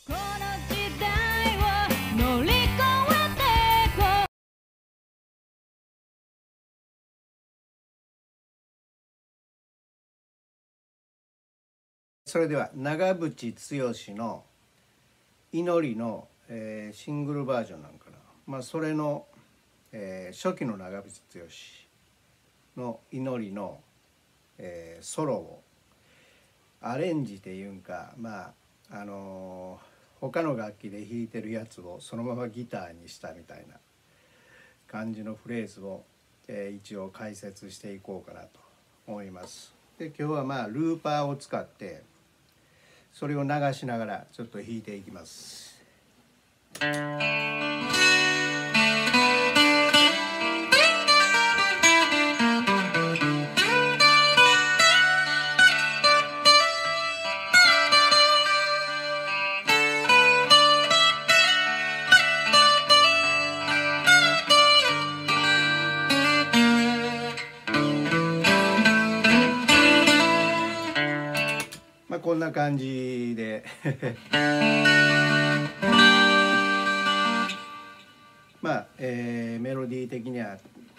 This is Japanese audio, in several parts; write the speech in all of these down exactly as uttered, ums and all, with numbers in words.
この時代を乗り越えてこう。 それでは長渕剛の「祈りの」えーシングルバージョンなんかな、まあ、それの、えー初期の長渕剛の「祈りの」えーソロをアレンジっていうんか、まああのー他の楽器で弾いてるやつをそのままギターにしたみたいな感じのフレーズを、えー一応解説していこうかなと思います。で今日はまあルーパーを使ってそれを流しながらちょっと弾いていきます。まあこんな感じでまあ、えーメロディー的には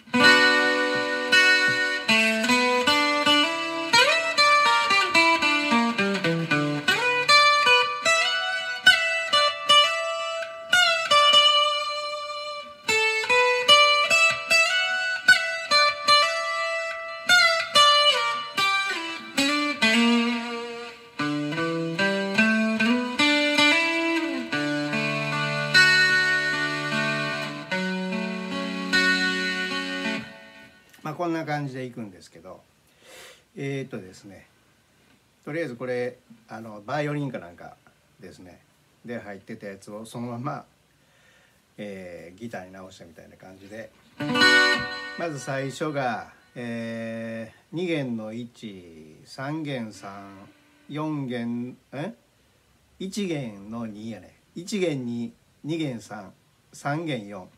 まあこんな感じでいくんですけど、えー、っとですねとりあえずこれあのバイオリンかなんかですねで入ってたやつをそのまま、えーギターに直したみたいな感じで、まず最初が、えー、に弦のいち、さん弦さん、よん弦えいち弦のにやね、いち弦にに弦さん、さん弦よん、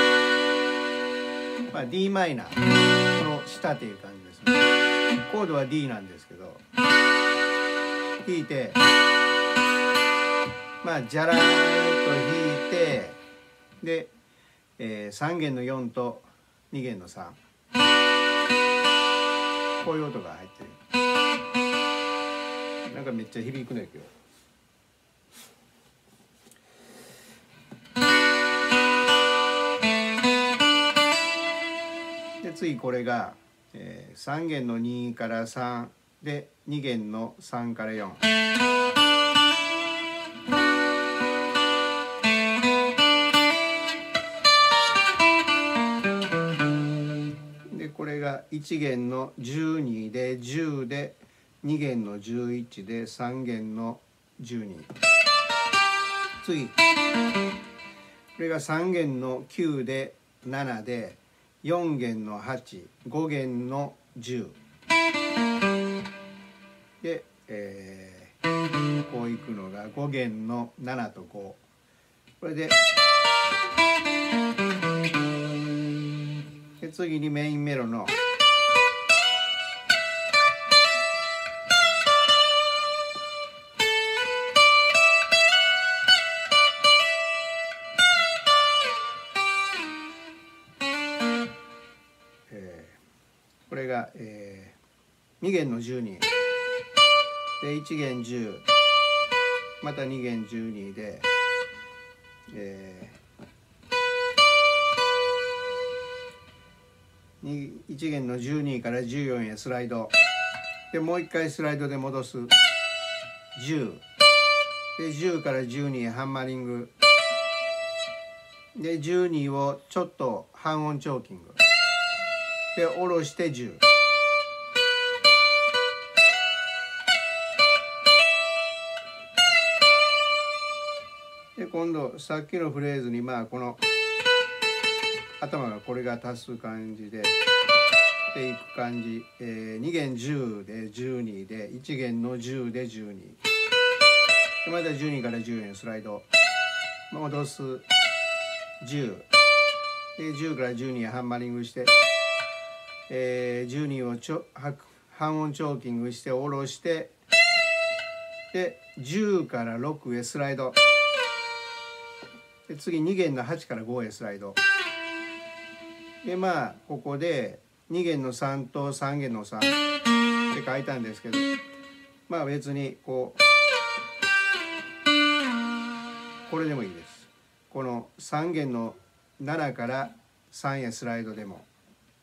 まあ ディー マイナーこの下っていう感じですね。コードは ディー なんですけど弾いて、まあじゃらーっと弾いて、で、えー、さん弦のよんとに弦のさん、こういう音が入ってる。なんかめっちゃ響くね今日。で次これが、えー、さん弦のにからさんでに弦のさんからよん。でこれがいち弦のじゅうにでじゅうでに弦のじゅういちでさん弦のじゅうに。次これがさん弦のきゅうでななでよん弦のはち、ご弦のじゅうで、えー、こういくのがご弦のななとご。これでで次にメインメロのこれが、えー、に弦のじゅうにでいち弦じゅう、またに弦じゅうにで、えー、いち弦のじゅうにからじゅうよんへスライドでもう一回スライドで戻すじゅうでじゅうからじゅうにへハンマリングでじゅうにをちょっと半音チョーキングで下ろしてじゅうで今度さっきのフレーズにまあこの頭がこれが足す感じででいく感じ、えー、に弦じゅうでじゅうにでいち弦のじゅうでじゅうにでまたじゅうにからじゅうへスライド戻すじゅうでじゅうからじゅうにへハンマリングして、えー、じゅうにをちょ半音チョーキングして下ろしてでじゅうからろくへスライドで次に弦のはちからごへスライドで、まあここでに弦のさんとさん弦のさんって書いたんですけど、まあ別にこうこれでもいいです。このさん弦のななからさんへスライドでも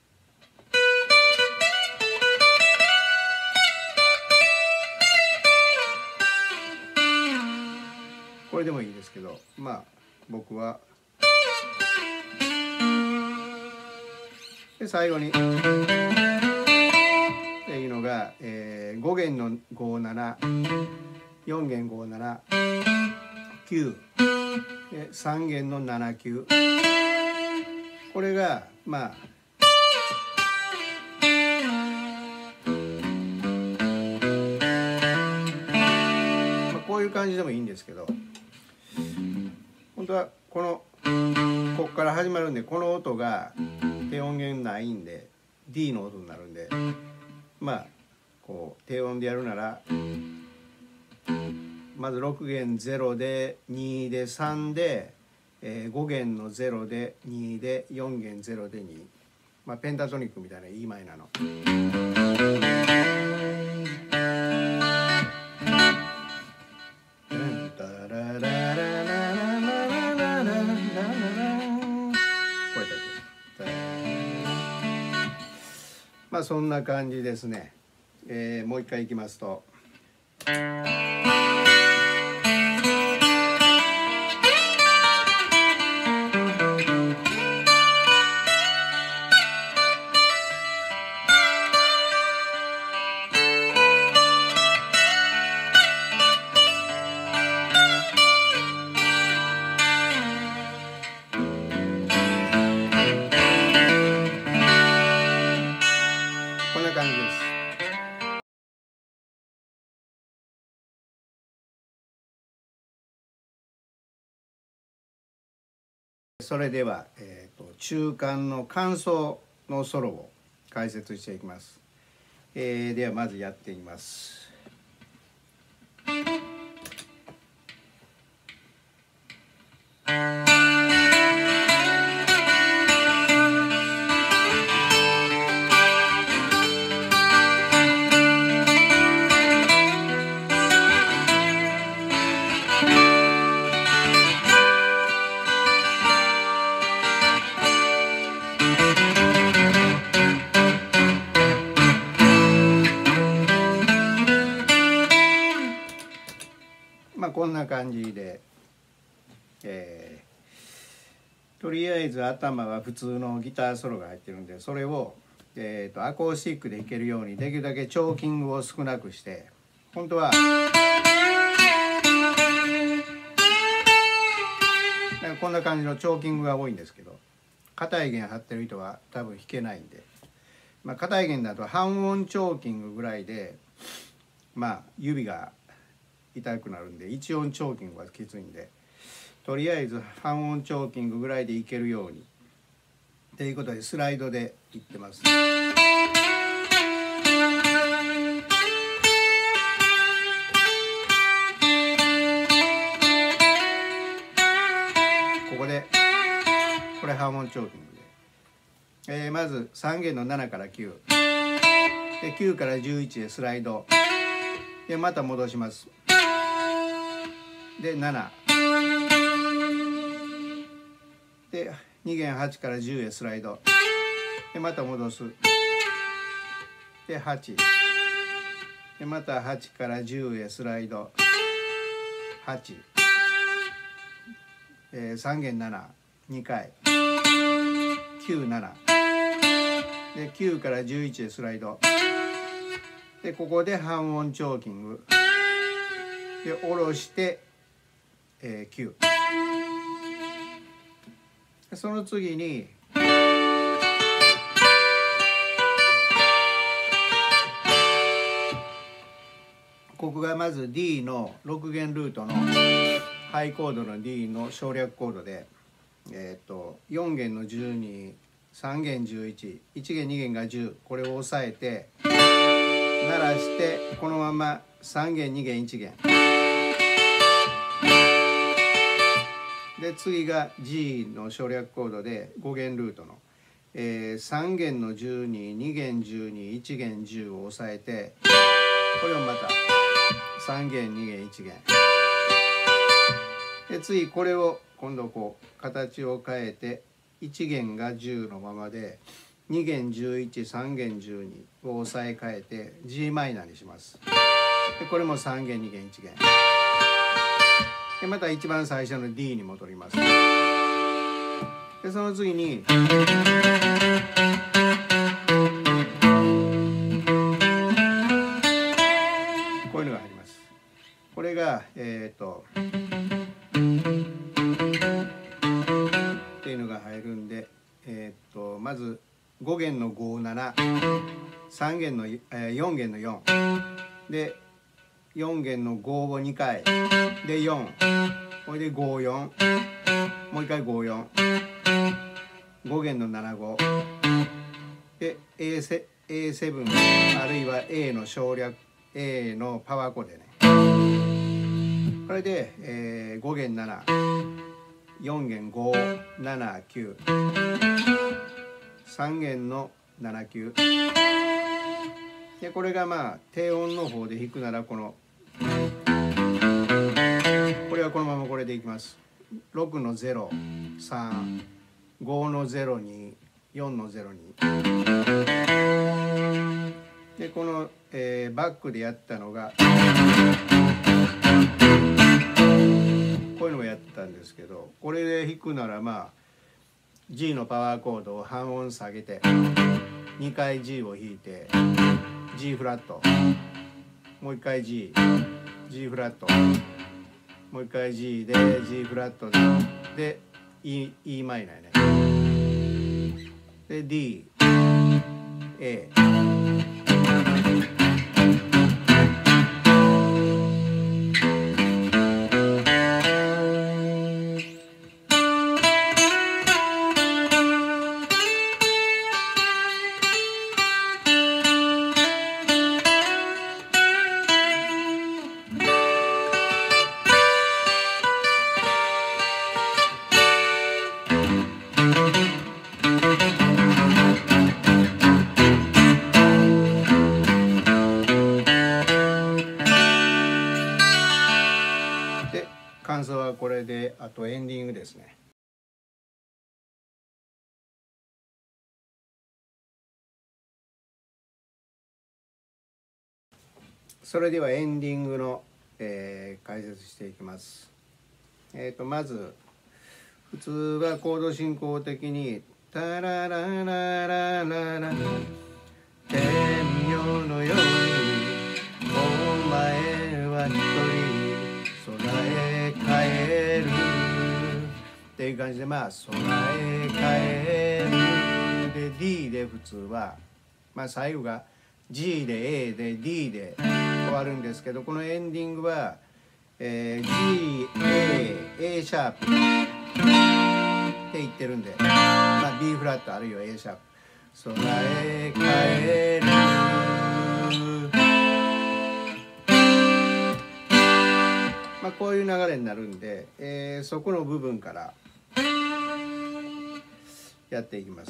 これでもいいですけど、まあ僕はで最後にっていうのが、えー、ご弦のごなな、よん弦ごなな、きゅうでさん弦のななきゅう、これがまあこういう感じでもいいんですけど、本当はこのここから始まるんで、この音が低音源ないんで D の音になるんで、まあこう低音でやるならまずろく弦ゼロでにでさんで、えー、ご弦のゼロでにでよん弦ゼロでに、まあ、ペンタトニックみたいな E マイナーの。まあそんな感じですね。えー、もう一回いきますと。こんな感じです。それでは、えーと、中間の間奏のソロを解説していきます。えー、ではまずやってみます。まあこんな感じで、えー、とりあえず頭は普通のギターソロが入ってるんで、それを、えー、とアコースティックでいけるようにできるだけチョーキングを少なくして、本当はなんかこんな感じのチョーキングが多いんですけど、硬い弦張ってる人は多分弾けないんで、まあ硬い弦だと半音チョーキングぐらいで、まあ指が痛くなるんで一音チョーキングはきついんで、とりあえず半音チョーキングぐらいでいけるようにということでスライドでいってます。ここでこれ半音チョーキングで、えー、まずさん弦のななからきゅうできゅうからじゅういちへスライドでまた戻します。でななでに弦はちからじゅうへスライドでまた戻す。ではちでまたはちからじゅうへスライドはち、えー、さん弦ななにかいきゅうななできゅうからじゅういちへスライドでここで半音チョーキングで下ろして、えー、きゅう、その次にここがまず D のろく弦ルートのハイコードの D の省略コードで、えー、とよん弦のじゅうに、さん弦じゅういち、いち弦に弦がじゅう、これを押さえて鳴らしてこのままさん弦に弦いち弦でで次が G の省略コードでご弦ルートの、えー、さん弦のじゅうに、に弦じゅうに、いち弦じゅうを押さえて、これをまたさん弦に弦いち弦で、次これを今度こう形を変えていち弦がじゅうのままでに弦じゅういち、さん弦じゅうにを押さえ替えて ジー マイナーにします。でこれもさん弦に弦いち弦で、また一番最初の D に戻ります。でその次にこういうのが入ります。これがえっとっていうのが入るんで、えっとまずご弦のご、なな、さん弦の、えー、よん弦のよんでよん弦のごをにかいでよん、これでご、よん、もう一回ご、よん、ご弦のなな、ごで エーセブン あるいは A の省略 A のパワーコードでね、これで、えー、ご弦なな、よん弦ご、なな、きゅう、さん弦のなな、きゅうで、これがまあ低音の方で弾くならこのこれはこのままこれでいきます。ろくのゼロ、さん、ごのゼロに、よんのゼロにで、この、えー、バックでやったのがこういうのをやったんですけど、これで弾くならまあ G のパワーコードを半音下げてにかい G を弾いて G フラット、もう一回 G、G フラット、もう一回 G で G フラットでで E、E マイナーねで D、A感想はこれで、あとエンディングですね。それではエンディングの、えー、解説していきます。えーとまず普通はコード進行的にタララララララ天陽のようにお前は一人空へ帰るっていう感じで、まあ空へ帰るで D で普通はまあ最後が G で A で D で終わるんですけど、このエンディングは、えー、G、A、A シャープって言ってるんで、まあ B フラットあるいは A シャープ空へ帰るまあこういう流れになるんで、えー、そこの部分からやっていきます。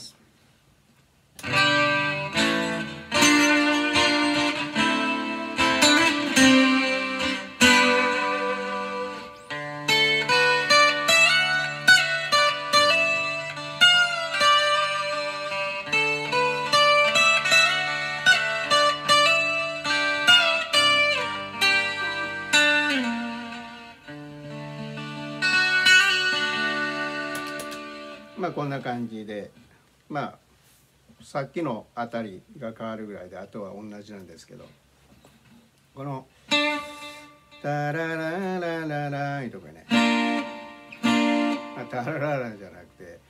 まあこんな感じで、まあさっきのあたりが変わるぐらいで、あとは同じなんですけど、このタラララララいうとこね、まあ、タラララじゃなくて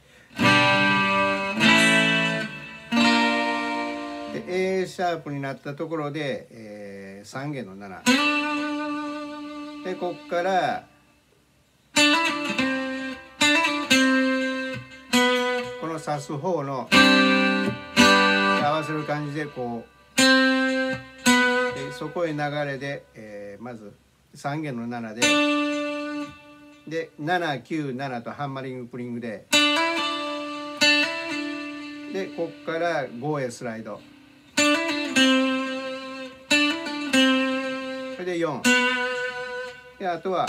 で A シャープになったところで、えー、さん弦のななで、こっからこの指す方の合わせる感じでこうでそこへ流れで、えー、まずさん弦のななででななきゅうななとハンマリングプリングで、でこっからごへスライド、それでよんで、あとは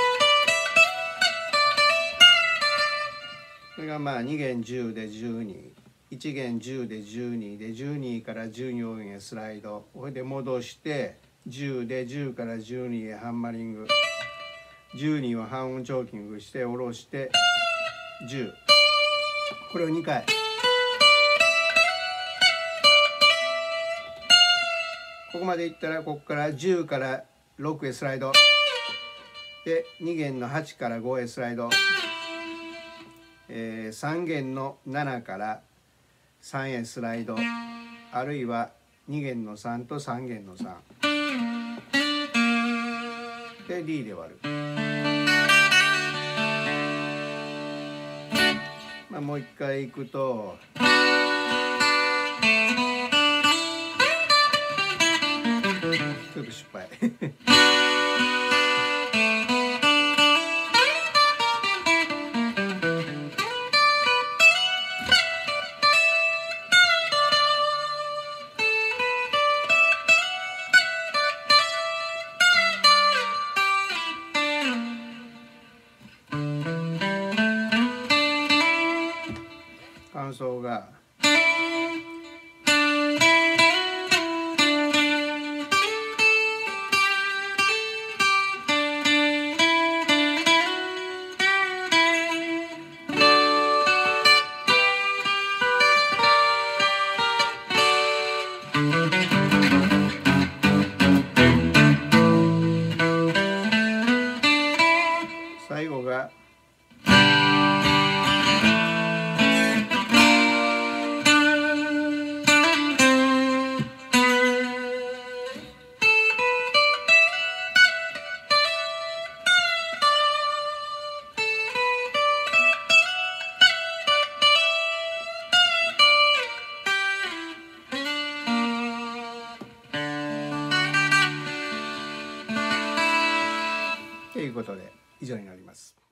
これがまあに弦じゅうでじゅうに、いち弦じゅうでじゅうにでじゅうにからじゅうよんへスライド、これで戻してじゅうでじゅうからじゅうにへハンマリング、じゅうにを半音チョーキングして下ろしてじゅう、これをにかい。ここまでいったらここからじゅうからろくへスライドで、に弦のはちからごへスライド、えー、さん弦のななからさんへスライド、あるいはに弦のさんとさん弦のさんで D で割る。まあ、もう一回いくとちょっと失敗感想が最後がということで以上になります。